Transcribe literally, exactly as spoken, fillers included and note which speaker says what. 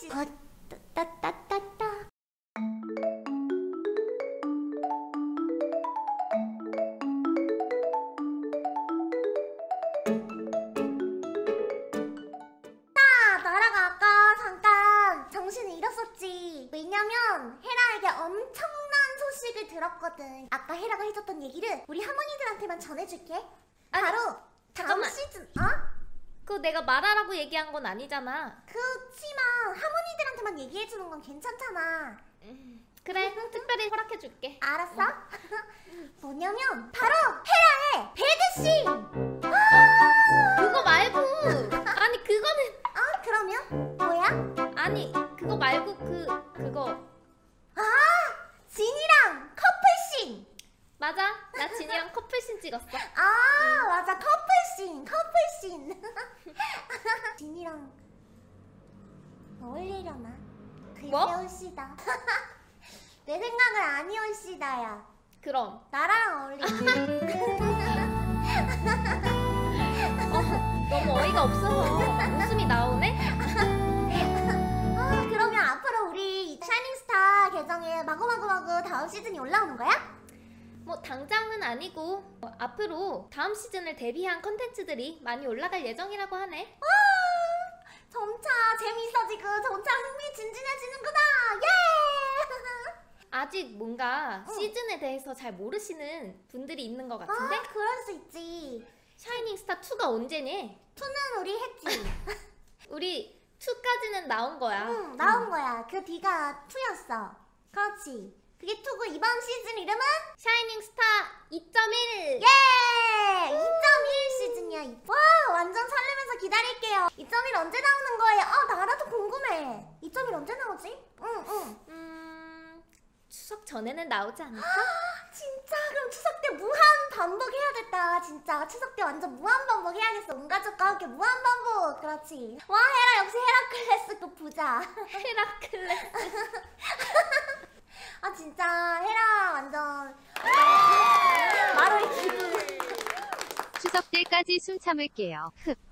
Speaker 1: 아, 따따따따. 나라가 아까 잠깐 정신을 잃었었지. 왜냐면 헤라에게 엄청난 소식을 들었거든. 아까 헤라가 해줬던 얘기를 우리 할머니들한테만 전해줄게.
Speaker 2: 아니,
Speaker 1: 바로 다음
Speaker 2: 잠깐만.
Speaker 1: 시즌. 어?
Speaker 2: 그거 내가 말하라고 얘기한 건 아니잖아.
Speaker 1: 그치만 할머니들한테만 얘기해주는 건 괜찮잖아.
Speaker 2: 음, 그래, 특별히 허락해줄게.
Speaker 1: 알았어? 뭐냐면 바로 헤라의 배드씬.
Speaker 2: 그거 말고. 아니 그거는.
Speaker 1: 어? 그러면 뭐야?
Speaker 2: 아니 그거 말고 그 그거.
Speaker 1: 아! 진이랑 커플씬.
Speaker 2: 맞아, 나 진이랑 커플씬 찍었어.
Speaker 1: 아, 맞아. 커플씬, 커플씬. 진이랑 어울리려나? 글쎄
Speaker 2: 뭐?
Speaker 1: 올시다. 내 생각은 아니올시다야.
Speaker 2: 그럼
Speaker 1: 나랑 어울리지.
Speaker 2: 어, 너무 어이가 없어서 웃음이 나오네?
Speaker 1: 아, 그러면 앞으로 우리 샤이닝스타 계정에 마구마구마구 다음 시즌이 올라오는 거야?
Speaker 2: 뭐 당장은 아니고 어, 앞으로 다음 시즌을 대비한 컨텐츠들이 많이 올라갈 예정이라고 하네.
Speaker 1: 와, 점차 재미있어지고 점차 흥미진진해지는구나. 예!
Speaker 2: 아직 뭔가
Speaker 1: 응.
Speaker 2: 시즌에 대해서 잘 모르시는 분들이 있는 것 같은데?
Speaker 1: 아, 그럴 수 있지.
Speaker 2: 샤이닝스타 투가 언제니?
Speaker 1: 투는 우리 했지.
Speaker 2: 우리 투까지는 나온 거야.
Speaker 1: 응, 나온 거야. 그 뒤가 투였어. 그렇지. 그게 투고 이번 시즌 이름은?
Speaker 2: 샤이닝스타 이 점 일!
Speaker 1: 예! 이 점 일 시즌이야. 와, 완전 설레면서 기다릴게요. 이 점 일 언제 나오는 거예요? 아, 나라도 궁금해. 이 점 일 언제 나오지? 응, 응.
Speaker 2: 음... 추석 전에는 나오지 않을까?
Speaker 1: 진짜? 그럼 추석 때 무한 반복해야겠다. 진짜 추석 때 완전 무한 반복해야겠어. 온 가족과 함께 무한 반복. 그렇지. 와, 헤라 역시 헤라클레스 그 부자.
Speaker 2: 헤라클레스.
Speaker 1: 아, 진짜 헤라 완전 마로의 기분.
Speaker 3: 추석 때까지 숨 참을게요. 흑.